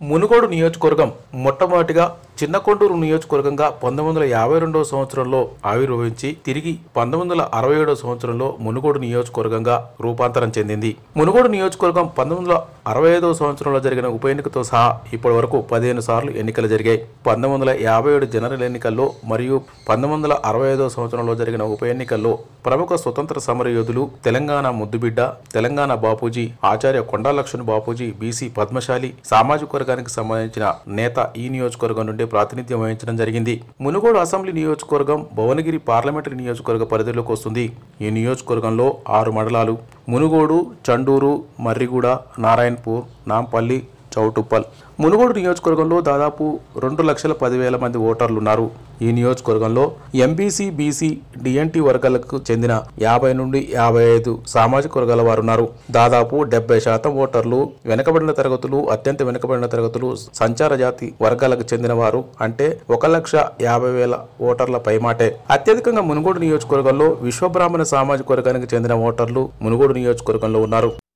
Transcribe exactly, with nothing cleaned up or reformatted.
మునుగోడు నియోజకవర్గం మొట్టమొదటిగా చిన్నకొండూరు నియోజకవర్గంగా పంతొమ్మిది వందల యాభై రెండవ సంవత్సరంలో ఆవిర్భవించి తిరిగి పంతొమ్మిది వందల అరవై ఏడవ సంవత్సరంలో మునుగోడు నియోజకవర్గంగా రూపాంతరం చెందింది. మునుగోడు నియోజకవర్గం పంతొమ్మిది వందల అరవై ఐదవ సంవత్సరంలో జరిగిన ఉప ఎన్నికతో సహా ఇప్పటి వరకు పదిహేను సార్లు ఎన్నికలు జరిగాయి. పంతొమ్మిది వందల యాభై ఏడు జనరల్ ఎన్నికల్లో మరియు పంతొమ్మిది వందల అరవై ఐదవ సంవత్సరంలో జరిగిన ఉప ఎన్నికల్లో ప్రముఖ స్వతంత్ర సమర యోధులు, తెలంగాణ ముద్దుబిడ్డ, తెలంగాణ బాపూజీ, ఆచార్య కొండా లక్ష్మణ్ బాపూజీ, బీసీ పద్మశాలి సామాజిక వర్గానికి సంబంధించిన నేత ఈ నియోజకవర్గం నుండి ప్రాతినిధ్యం వహించడం జరిగింది. మునుగోడు అసెంబ్లీ నియోజకవర్గం భువనగిరి పార్లమెంటరీ నియోజకవర్గ పరిధిలోకి వస్తుంది. ఈ నియోజకవర్గంలో ఆరు మండలాలు మునుగోడు, చండూరు, మర్రిగూడ, నారాయణపూర్, నాంపల్లి, చౌటుప్పల్. మునుగోడు నియోజకవర్గంలో దాదాపు రెండు లక్షల పదివేల మంది ఓటర్లు ఉన్నారు. ఈ నియోజకవర్గంలో ఎంబీసీ, బీసీ, డిఎన్టీ వర్గాలకు చెందిన యాభై నుండి యాభై ఐదు సామాజిక వర్గాల వారు ఉన్నారు. దాదాపు డెబ్బై శాతం ఓటర్లు వెనుకబడిన తరగతులు, అత్యంత వెనుకబడిన తరగతులు, సంచార జాతి వర్గాలకు చెందిన వారు, అంటే ఒక లక్ష యాభై వేల ఓటర్ల పైమాటే. అత్యధికంగా మునుగోడు నియోజకవర్గంలో విశ్వబ్రాహ్మణ సామాజిక వర్గానికి చెందిన ఓటర్లు మునుగోడు నియోజకవర్గంలో ఉన్నారు.